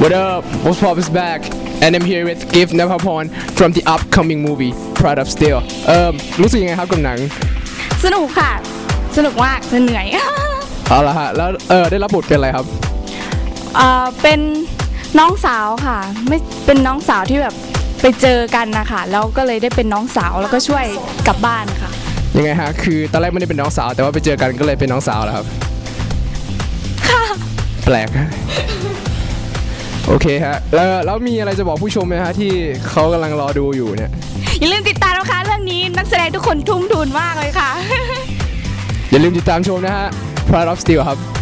What up? What's Pop is back, and I'm here with Gift Napaporn from the upcoming movie Pride of Steel. รู้สึกยังไงครับกับหนังสนุกค่ะสนุกมากเหนื่อยเอาละฮะแล้วได้รับบทเป็นอะไรครับเป็นน้องสาวค่ะไม่เป็นน้องสาวที่แบบไปเจอกันนะคะแล้วก็เลยได้เป็นน้องสาวแล้วก็ช่วยกลับบ้านค่ะยังไงฮะคือตอนแรกไม่ได้เป็นน้องสาวแต่ว่าไปเจอกันก็เลยเป็นน้องสาวแล้วครับค่ะแปลกโอเคฮะแล้วมีอะไรจะบอกผู้ชมไหมฮะที่เขากำลังรอดูอยู่เนี่ยอย่าลืมติดตามนะคะเรื่องนี้นักแสดงทุกคนทุ่มทุนมากเลยค่ะอย่าลืมติดตามชมนะฮะ Pride of Steel ครับ